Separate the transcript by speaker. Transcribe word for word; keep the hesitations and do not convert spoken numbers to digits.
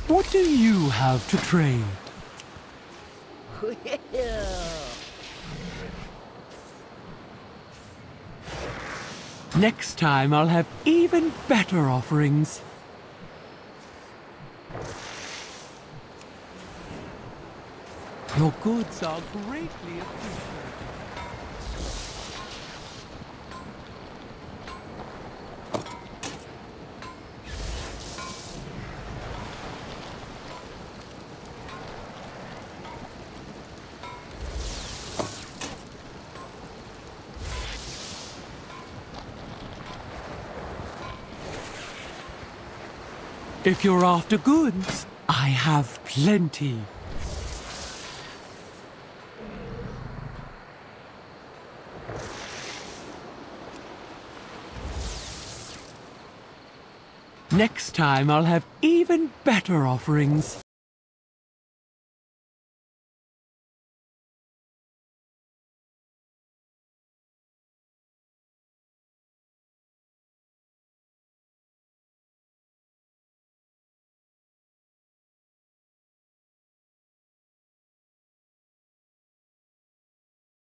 Speaker 1: What do you have to trade? Next time I'll have even better offerings. Your goods are greatly appreciated. If you're after goods, I have plenty. Next time I'll have even better offerings.